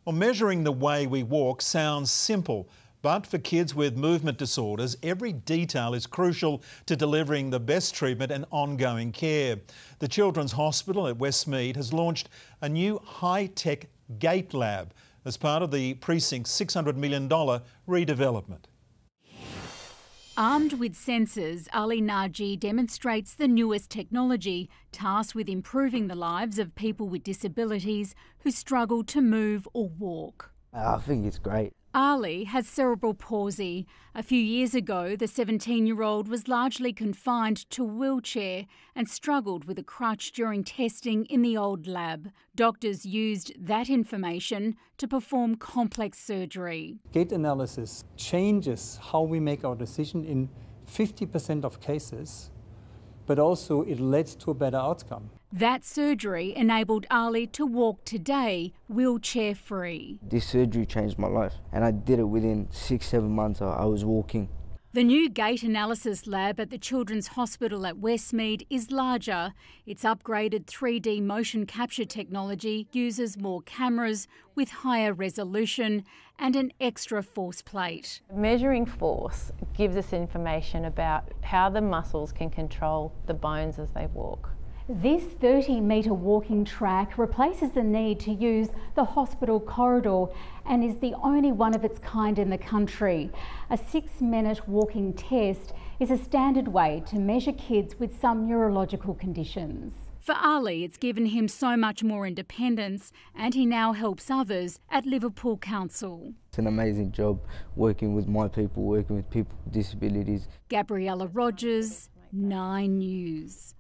Well, measuring the way we walk sounds simple, but for kids with movement disorders, every detail is crucial to delivering the best treatment and ongoing care. The Children's Hospital at Westmead has launched a new high-tech gait lab as part of the precinct's $600 million redevelopment. Armed with sensors, Ali Naji demonstrates the newest technology tasked with improving the lives of people with disabilities who struggle to move or walk. I think it's great. Ali has cerebral palsy. A few years ago, the 17-year-old was largely confined to a wheelchair and struggled with a crutch during testing in the old lab. Doctors used that information to perform complex surgery. Gait analysis changes how we make our decision in 50% of cases, but also it leads to a better outcome. That surgery enabled Ali to walk today wheelchair-free. This surgery changed my life, and I did it within 6-7 months. I was walking. The new gait analysis lab at the Children's Hospital at Westmead is larger. Its upgraded 3D motion capture technology uses more cameras with higher resolution and an extra force plate. Measuring force gives us information about how the muscles can control the bones as they walk. This 30-metre walking track replaces the need to use the hospital corridor and is the only one of its kind in the country. A 6-minute walking test is a standard way to measure kids with some neurological conditions. For Ali, it's given him so much more independence, and he now helps others at Liverpool Council. It's an amazing job working with my people, working with people with disabilities. Gabriella Rogers, 9 News.